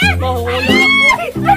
Mahulog ako.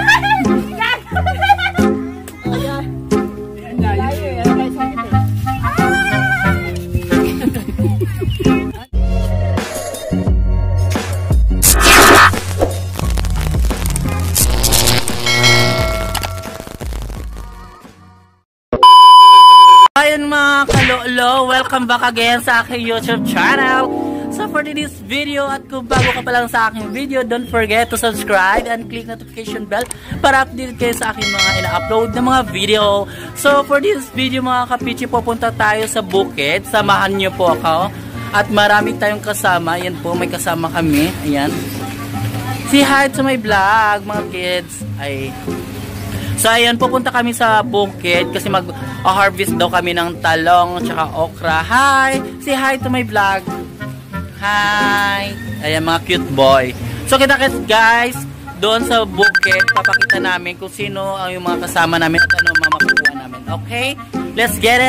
Ayun mga kalolo, welcome back again sa aking YouTube channel. So for this video, at kung bago ka pa lang sa aking video, don't forget to subscribe and click notification bell para update kayo sa aking mga ina-upload na mga video. So for this video mga kapichi, pupunta tayo sa bukid. Samahan niyo po ako. At marami tayong kasama. Ayan po, may kasama kami. Ayan. Say hi to my vlog mga kids. So ayan, pupunta kami sa bukid kasi mag-harvest daw kami ng talong tsaka okra. Hi! Say hi to my vlog. Hi! Ayan mga cute boy. So kita-kits guys, doon sa bukid, papakita namin kung sino ang yung mga kasama namin at ano mga makukuha namin. Okay? Let's get it!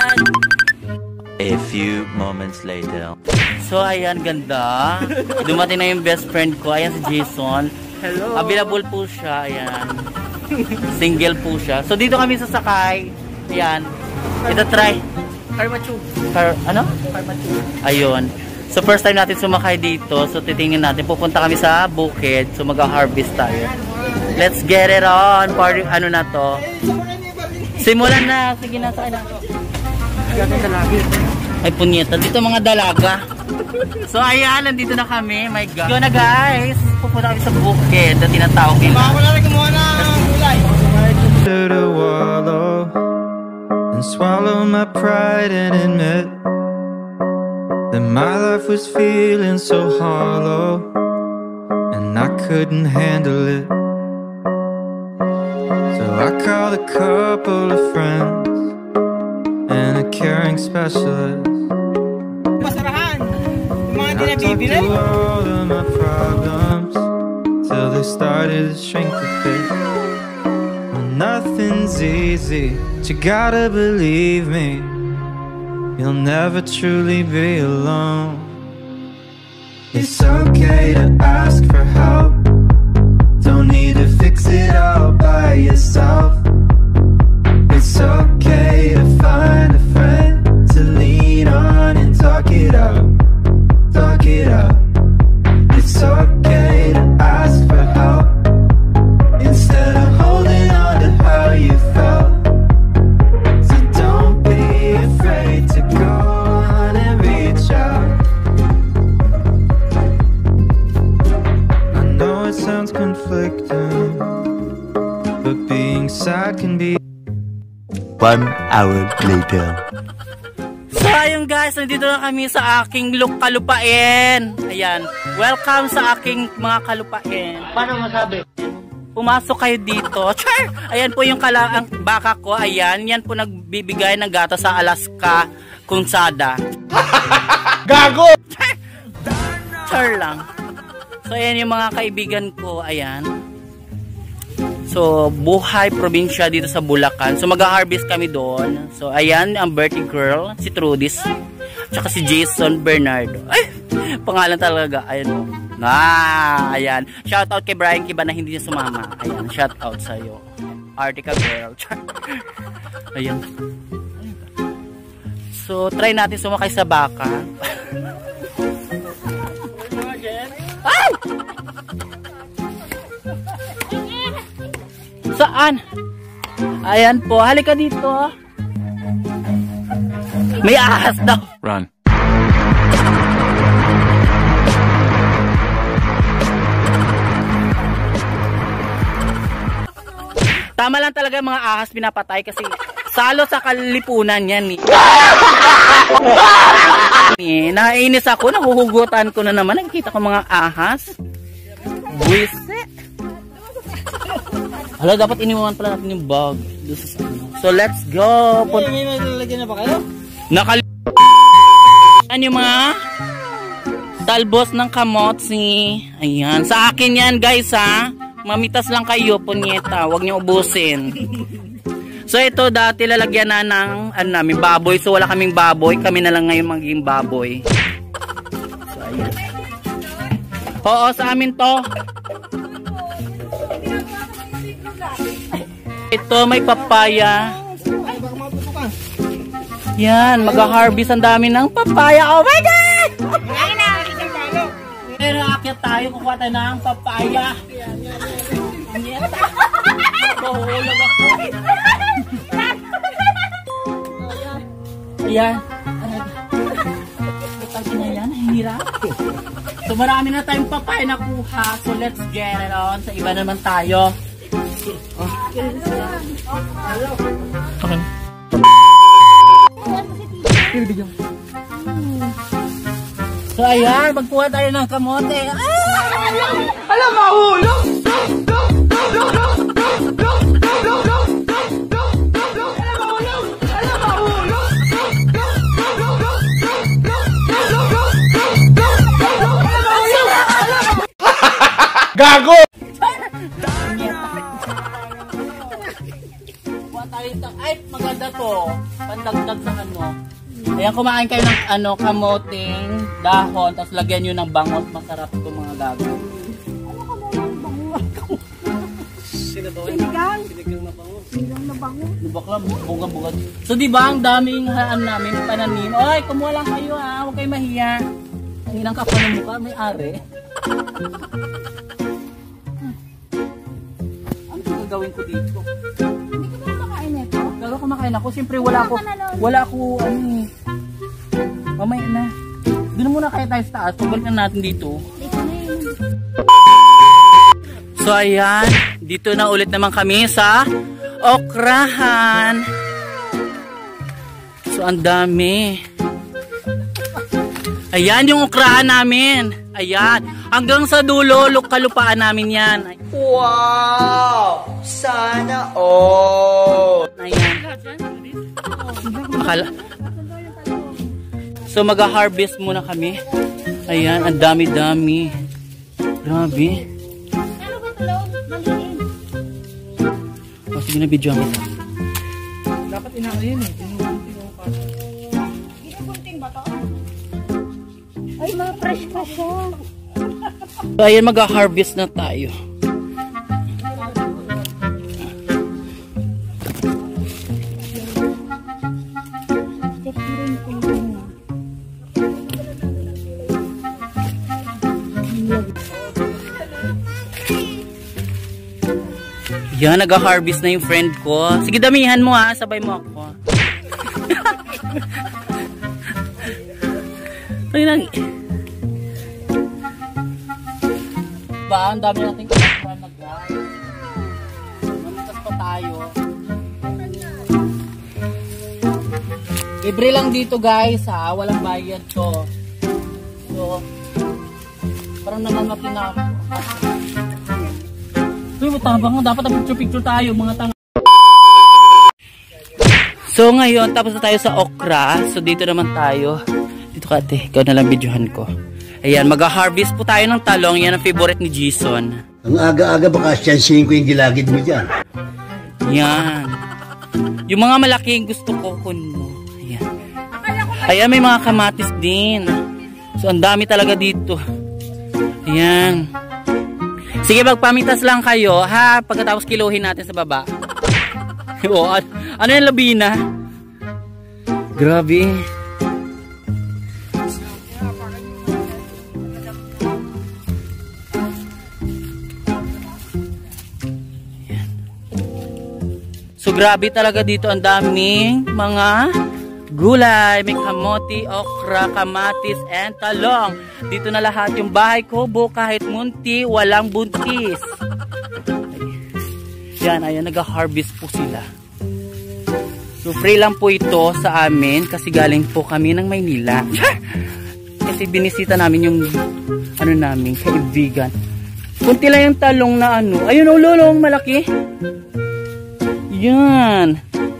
A few moments later. So ayan, ganda. Dumating na yung best friend ko. Ayan si Jason. Hello! Available po siya. Ayan. Single po siya. So dito kami sasakay. Ayan. Ito try. Karmachu. Ano? Karmachu. Ayun. So first time natin sumakay dito. So titingnan natin. Pupunta kami sa bukid. So mag-harvest tayo. Let's get it on. Party, ano na to? Simulan na. Sige na, sakay na. Ay punyeta. Dito mga dalaga. So ayan, nandito na kami. My God. Go na guys. Pupunta kami sa bukid na tinatawag nila. To wallow and swallow my pride and admit that my life was feeling so hollow and I couldn't handle it. So I called a couple of friends and a caring specialist. Masarahan! Yung mga I talked dinabibili? to all of my problems till they started to shrink a bit. Nothing's easy, but you gotta believe me, you'll never truly be alone. It's okay to ask for help, don't need to fix it all by yourself. It's okay to find a friend to lean on and talk it out, talk it out. It's okay to ask for help instead of holding on to how you felt. So don't be afraid to go on and reach out. I know it sounds conflicting, but being sad can be. 1 hour later. So ayun guys, nandito na kami sa aking kalupain. Ayan. Welcome sa aking mga kalupain. Paano masabi? Pumasok kayo dito. Char! Ayan po yung ang baka ko. Ayan. Yan po nagbibigay ng gata sa Alaska Kunsada. Gago! Char! Char lang. So ayan yung mga kaibigan ko. Ayan. So buhay probinsya dito sa Bulacan. So mag-harvest kami doon. So ayan ang birthday girl. Si Trudis. Tsaka si Jason Bernardo. Ay! Pangalan talaga. Ayan o. Ayan. Shoutout kay Brian Kiba na hindi niya sumama. Ayan. Shoutout sa'yo. Artica girl. Ayan. So, try natin sumakay sa baka. Ay! Saan? Ayan po. Halika dito. May ahas daw. Run. Tama lang talaga mga ahas pinapatay kasi salo sa kalipunan yan Nainis ako, nahuhugutan ko na naman. Nakikita ko mga ahas. Buwise. Hala, dapat iniwan pala natin yung bag. So let's go. May nalalagyan na ba kayo? Yan yung mga talbos ng kamotsi. Ayan. Sa akin yan guys ha. Mamitas lang kayo, punyeta. Huwag niyo ubusin. So ito dati lalagyan na ng namin baboy. So wala kaming baboy. Kami na lang ngayon magiging baboy. So ayan. Oo, sa amin to. Ito may papaya. Yan, mag-harvest ang dami ng papaya. Oh my God! Pero akyat tayo, kukuha tayo ng papaya. Mahulog ako. Ayan. Ayan, hirap. So marami na tayong papaya na kuha. So let's get it on. Sa iba naman tayo. Okay. So ayan, magkuha tayo ng kamote. Alam, mahulog! Gago! Ay, maganda to. Pandagdag sa ano. Ayan, kumain kayo ng ano, kamoting dahon, tapos lagyan nyo ng bangot. Masarap ito mga gago. Ano ka mo ng bango? Sinigang? Sinigang na bango. Sinigang na bango. Bakla, bunga-bunga. So diba, ang daming namin, pananim. Oy, kumuha lang kayo ha, huwag kayo mahiya. Ang inang kapal ng mukha, may are. Ano gagawin ko dito? Hindi ka ba kumakain nito? Garo kumakain ako, siyempre wala ako, ano eh. Mamaya na. Doon muna kaya tayo sa taas, pagbalikan natin dito. Dito na yun. So ayan, dito na ulit naman kami sa okrahan. So ang dami. Ayan yung okrahan namin. Ayan, hanggang sa dulo, kalupaan namin yan. Wow! Sana all! Ayan. So mag-harvest muna kami. Ayan, ang dami-dami. Grabe. Ano ba ito? Maliin. O sige na, video kita. Dapat inakayin eh. Ginugunting ba ito? Ay, mga fresh pa siya. So ayan, mag-harvest na tayo. Yan, nag-harvest na yung friend ko. Sige, damihan mo ha, sabay mo ako. Ay, ba, ang dami natin kaya nag-guys. Mamitas pa tayo. Libre lang dito guys ha, walang bayad to. So, parang naman na ako. Uy, matabang nga. Dapat ang picture tayo, mga tanga. So, ngayon, tapos na tayo sa okra. So, dito naman tayo. Dito ka, ate. Ikaw na lang videohan ko. Ayan, mag-harvest po tayo ng talong. Yan ang favorite ni Jason. Ang aga-aga baka siyansihin ko yung gilagid mo dyan. Yan. Yung mga malaking gusto ko kuno. Ayan. Ayan, may mga kamatis din. So, ang dami talaga dito. Ayan. Sige, magpamitas lang kayo, ha? Pagkatapos kiluhin natin sa baba. O, ano yung labina? Grabe. Ayan. So, grabe talaga dito. Ang daming mga gulay. May kamote, okra, kamatis, and talong. Dito na lahat yung bahay kubo. Kahit munti, walang buntis. Yan, ayan, nag-harvest po sila. So, free lang po ito sa amin kasi galing po kami ng Maynila. Kasi binisita namin yung ano namin, kaibigan. Kunti lang yung talong na ano. Ayun, ululong, malaki. Yan.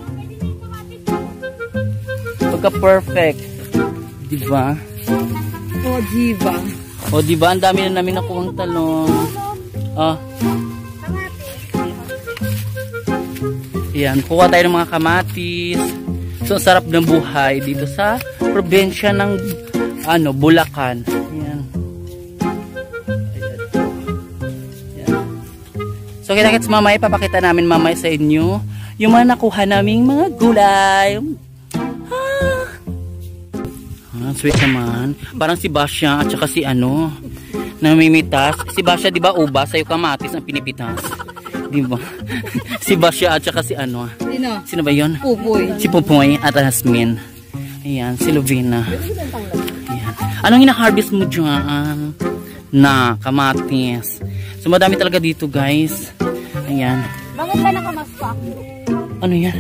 Pagka-perfect. Diba? Oh, diba? O, diba? Ang dami na namin nakuhang talong. Oh. Yan. Kuha tayo ng mga kamatis. So, sarap ng buhay dito sa probinsya ng ano, Bulacan. Yan. Ayan. Yan. So, So kita-kits mamaya, papakita namin mamaya sa inyo yung mga nakuha naming mga gulay. Sweet naman. Parang si Basya at saka si namimitas. Si Basya, di ba, uba? Sa'yo kamatis ang pinipitas. Di ba? Si Basya at saka si Sino? Sino ba yun? Pupoy. Si Pupoy at Asmin. Ayan, si Lovina. Ayan. Anong hina-harvest mo dyan? Na, kamatis. So, madami talaga dito, guys. Ayan. Bakit ka nakamaspak? Ano yan?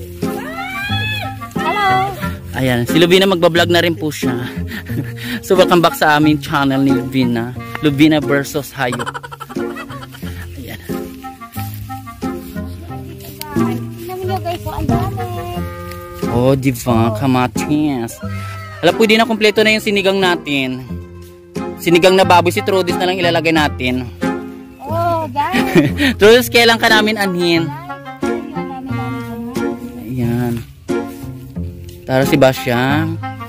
Hello! Ayan, si Lovina magbablog na rin po siya. So welcome back sa aming channel ni Lovina. Lovina versus Hayop. Ayan. Tingnan nyo guys, ang dami. Oh, diba? Kamatis. Alam, pwede na kompleto na yung sinigang natin. Sinigang na baboy, si Trudis na lang ilalagay natin. Oh, guys. Trudis, kailan ka namin anhin? Ayan. Tara si Basya.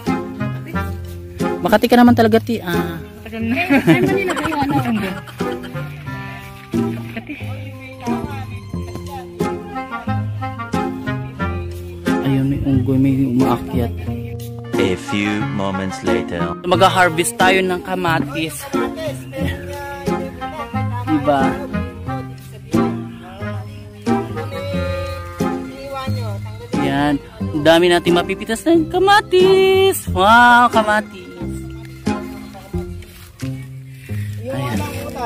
Makati ka naman talaga, ti. Ayun, may unggoy, may umaakyat. A few moments later. Mag-harvest tayo ng kamatis. Diba? Yan. Ang dami natin mapipitas ng kamatis. Wow, kamatis. Ayan.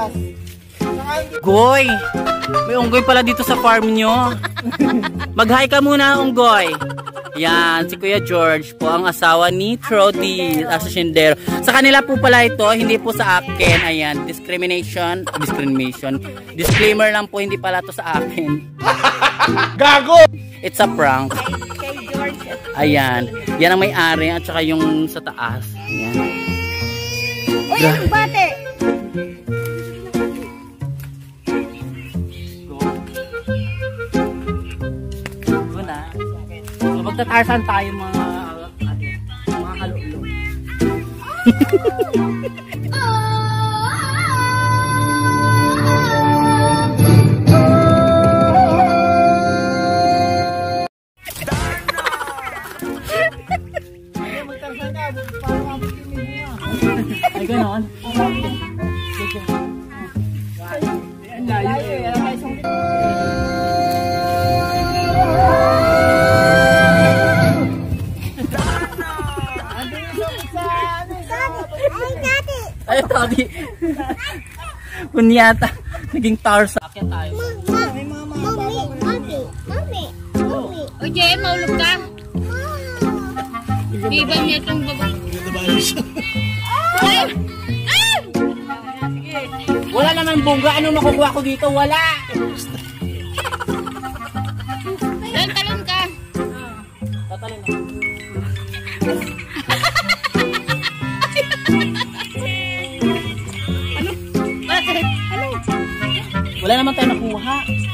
Goy! May unggoy pala dito sa farm nyo. Mag-hi ka muna, unggoy. Yan, si Kuya George po, ang asawa ni Trody Asasindero. Sa kanila po pala ito, hindi po sa akin. Ayan, discrimination. Disclaimer lang po, hindi pala to sa akin. Gago! It's a prank. Ayan, yan ang may-ari at saka yung sa taas. Ayan. Uy, yung bate! So, magtatarsan tayo mga kalulong. Ay, ganon. Ay, Toby. Kunyata. Naging tower sa akin tayo. Mami. Uy, Jay, maulog ka. Iban niya itong babae. Wala naman bongga. Ano makukuha ko dito? Wala. Talon ka. Tatalon ako. Bakit? Ano? Wala naman tayo nakuha.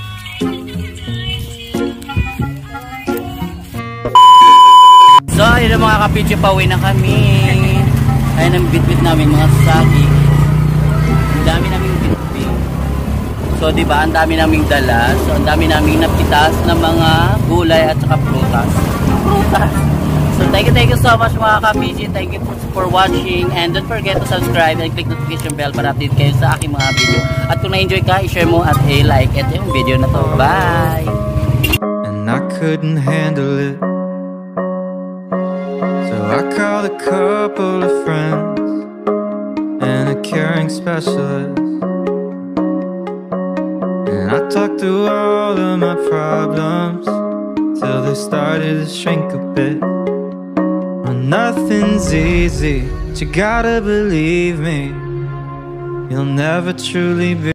So, ayun mga kapityo, pauwi na kami. Ayun ang bitbit namin mga sagi. Ang dami naming bitbit. So, diba, ang dami naming dala. So, ang dami naming napitas ng mga gulay at saka prutas. So, thank you so much mga kapityo. Thank you for watching. And don't forget to subscribe and click notification bell para update kayo sa aking mga video. At kung na-enjoy ka, i-share mo at i-like ito yung video na to. Bye! And I couldn't handle it, so I called a couple of friends and a caring specialist, and I talked through all of my problems till they started to shrink a bit. Well, nothing's easy, but you gotta believe me, you'll never truly be